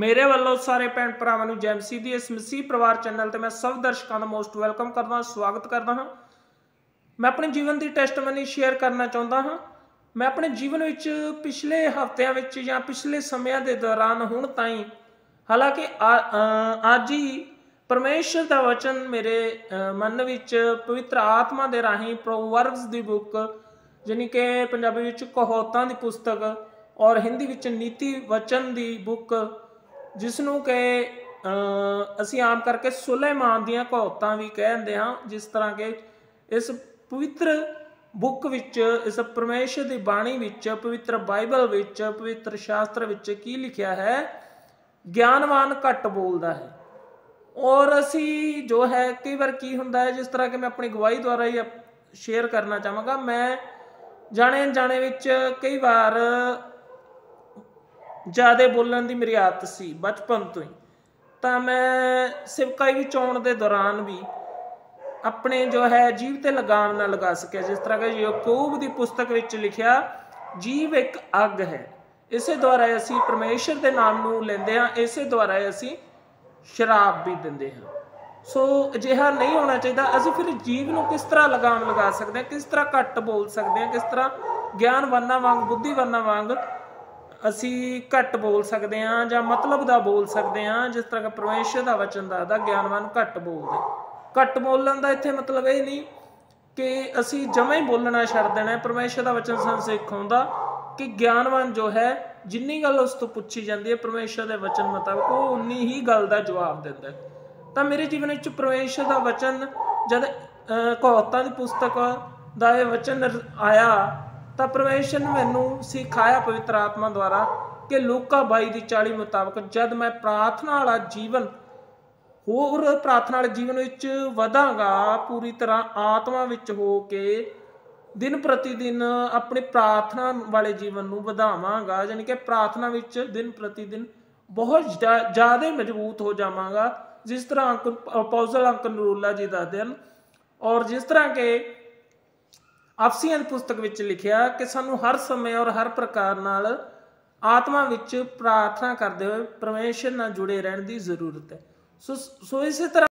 मेरे वालों सारे भैन भरावां नूं जय मसीह दी इस मसीह परिवार चैनल ते मैं सब दर्शकों का मोस्ट वेलकम करदा स्वागत करदा हाँ। मैं अपने जीवन की टेस्टमनी शेयर करना चाहता हाँ। मैं अपने जीवन विच पिछले हफ्तियां विच या पिछले समयां दे दौरान हुण ताईं हालांकि अज ही परमेश्वर का वचन मेरे मन विच पवित्र आत्मा दे राही प्रोवर्ब्स दी बुक जानी कि पंजाबी विच कहावतां दी पुस्तक और हिंदी विच नीति वचन दी बुक जिसनों कि असी आम करके सुलेमान दियां कहावतां भी कहते हाँ। जिस तरह के इस पवित्र बुक विच इस परमेश्वर की बाणी विच पवित्र बाइबल विच पवित्र शास्त्र विच की लिखिया है, ज्ञानवान घट बोलता है। और असी जो है कई बार की हुंदा है, जिस तरह के मैं अपनी गवाही द्वारा ही शेयर करना चाहांगा। मैं जाने विच कई बार ज़्यादा बोलने की मेरी आदत सी बचपन तो ही। तो मैं सिवकाई विच आउण दे दौरान भी अपने जो है जीव ते लगाम ना लगा सकिया। जिस तरह के याकूब की पुस्तक विच लिखिया, जीव एक अग है, इसे द्वारा असी परमेश्वर के नाम नूं लैंदे हां, इसे द्वारा असी शराब भी दिंदे हां। सो अजिहा नहीं होना चाहिए। असी फिर जीव नूं किस तरह लगाम लगा सकते हैं, किस तरह घट बोल सकते हैं, किस तरह ज्ञानवानां वांग बुद्धिवानां वांग असी घट बोल सकते हैं या मतलब दा बोल सकते हैं। जिस तरह का परमेश्वर का वचन दसदा ज्ञानवान घट बोलदे। घट बोलण का इत्थे मतलब ये नहीं कि असी जमा ही बोलना छड्ड देना। परमेश्वर का वचन सानूं सिखाउंदा कि ज्ञानवान जो है जिन्नी गल उस तो पूछी जाती है परमेश्वर के वचन मुताबिक वो उन्नी ही गल का जवाब दिंदा है। तो मेरे जीवन में परमेश्वर का वचन जब कहावतां दी पुस्तक का यह वचन आया तो परमेश्वर ने मैनू सिखाया पवित्र आत्मा द्वारा कि लूका 22:40 मुताबिक जब मैं प्रार्थना वाला जीवन होर प्रार्थना वाले जीवन विच वधांगा, पूरी तरह आत्मा विच हो के दिन प्रति दिन अपने प्रार्थना वाले जीवन नूं वधावांगा, यानी कि प्रार्थना विच दिन प्रति दिन बहुत ज़्यादा मजबूत हो जावांगा। जिस तरह अपोस्टल अंकल नरूला जी दसदे हन। और जिस तरह के अफसियां दी पुस्तक विच लिखिया कि सानू हर समय और हर प्रकार नाल आत्मा विच प्रार्थना करते हुए परमेश्वर नाल जुड़े रहने की जरूरत है। सो इस तरह